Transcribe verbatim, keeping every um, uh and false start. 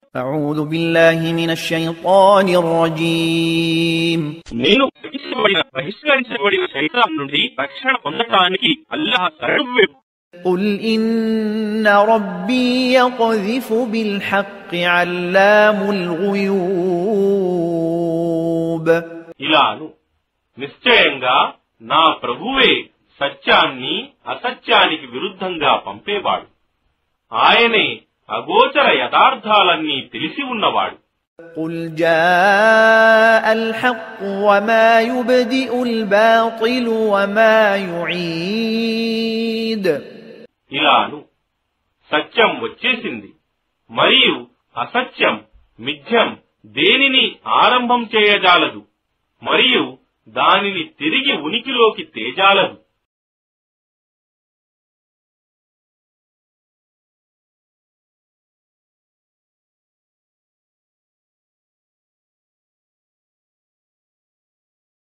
أعوذ بالله من الشيطان الرجيم నేను బహిష్కరించబడిన శైతాన్ నుండి రక్షణ పొందటానికి అల్లాహ్ శరణు. قل إن ربي يقذف بالحق علام الغيوب. ఇలాను నిశ్చయంగా నా ప్రభువే సత్యాన్ని అసత్యానికి విరుద్ధంగా పంపేవాడు. ఆయనే అగోచర యథార్థాలన్నీ తెలిసి ఉన్నవాడు. قل جاء الحق وما يبدئ الباطل وما يعيد. ఇలాను సత్యం వచ్చేసింది మరియు అసత్యం మిథ్యం దేనిని ఆరంభం చేయజాలదు మరియు దానిని తిరిగి ఉనికిలోకి తేజాలదు.